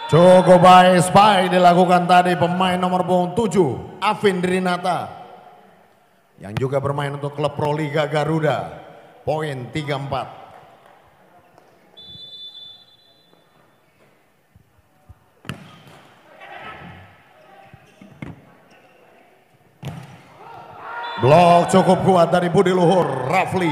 Cukup baik spike dilakukan tadi pemain nomor punggung 7 Afin Drinata yang juga bermain untuk klub Proliga Garuda. Poin 3-4. Blok cukup kuat dari Budi Luhur Rafli.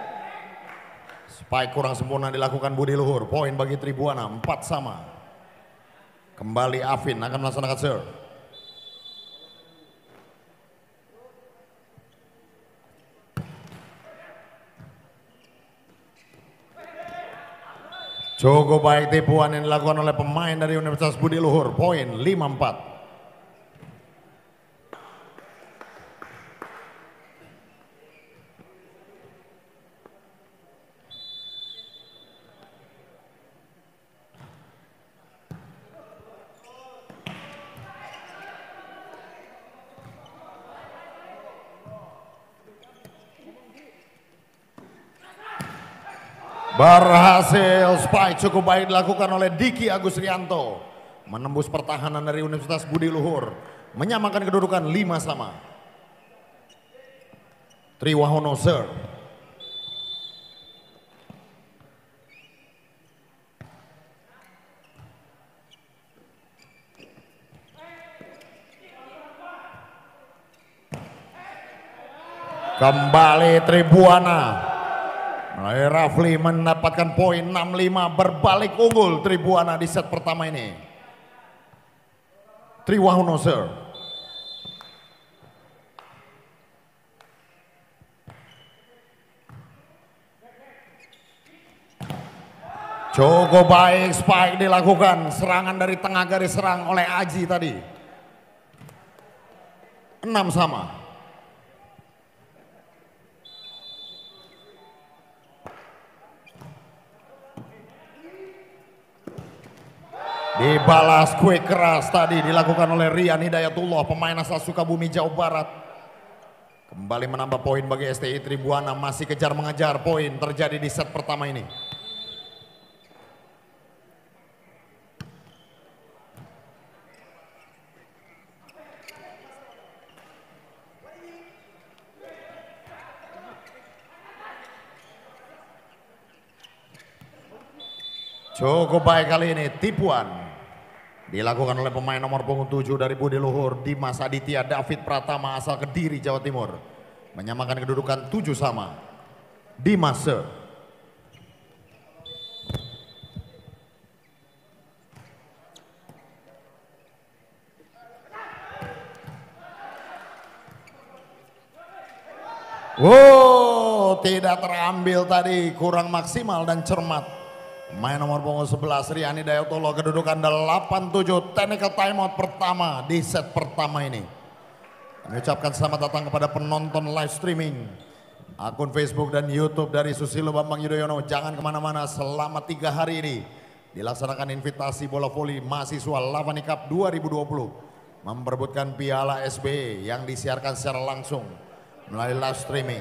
Spike kurang sempurna dilakukan Budi Luhur. Poin bagi Tribuana 4-sama. Kembali Afin akan melaksanakan serve. Cukup baik tipuan yang dilakukan oleh pemain dari Universitas Budi Luhur. Poin 5-4. Berhasil spike cukup baik dilakukan oleh Diki Agus Rianto. Menembus pertahanan dari Universitas Budi Luhur. Menyamakan kedudukan 5-sama. Triwahono serve. Kembali Tribuana. Rafli mendapatkan poin 6-5, berbalik unggul Tribuana di set pertama ini. Triwahono serve. Cukup baik spike dilakukan, serangan dari tengah garis serang oleh Aji tadi. 6-sama. Dibalas kue keras tadi dilakukan oleh Rian Hidayatullah, pemain asal Sukabumi, Jawa Barat. Kembali menambah poin bagi STI Tribuana, masih kejar mengejar poin terjadi di set pertama ini. Cukup baik kali ini tipuan dilakukan oleh pemain nomor punggung 7 dari Budi Luhur, Dimas Aditya David Pratama asal Kediri, Jawa Timur. Menyamakan kedudukan 7-sama. Dimas serve. Wow, tidak terambil tadi, kurang maksimal dan cermat. Main nomor punggung 11 Rian Hidayatullah, kedudukan 8-7, technical timeout pertama di set pertama ini. Kami ucapkan selamat datang kepada penonton live streaming akun Facebook dan YouTube dari Susilo Bambang Yudhoyono. Jangan kemana-mana, selama 3 hari ini dilaksanakan invitasi bola voli mahasiswa Lavani Cup 2020 memperebutkan piala SBY yang disiarkan secara langsung melalui live streaming.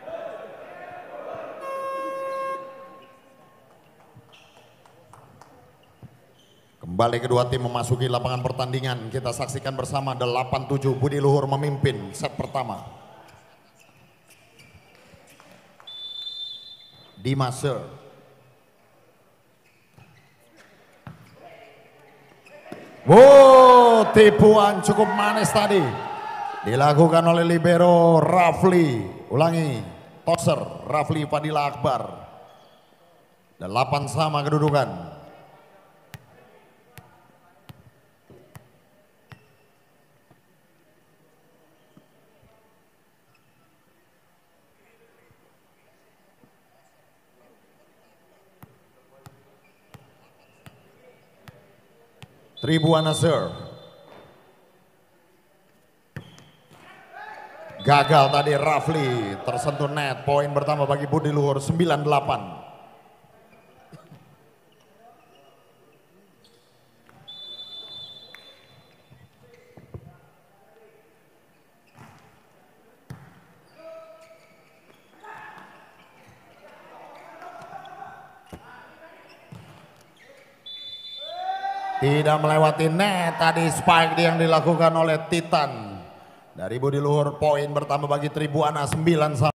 Kembali kedua tim memasuki lapangan pertandingan. Kita saksikan bersama 8-7 Budi Luhur memimpin set pertama. Dimas serve. Wow, tipuan cukup manis tadi. Dilakukan oleh libero Rafli. Ulangi, toser Rafli Fadila Akbar. 8-sama kedudukan. Tribuana serve. Gagal tadi Rafli, tersentuh net. Poin pertama bagi Budi Luhur 9-8. Tidak melewati net tadi spike yang dilakukan oleh Titan. Dari bodi luhur poin bertambah bagi Tribuana 9 sama.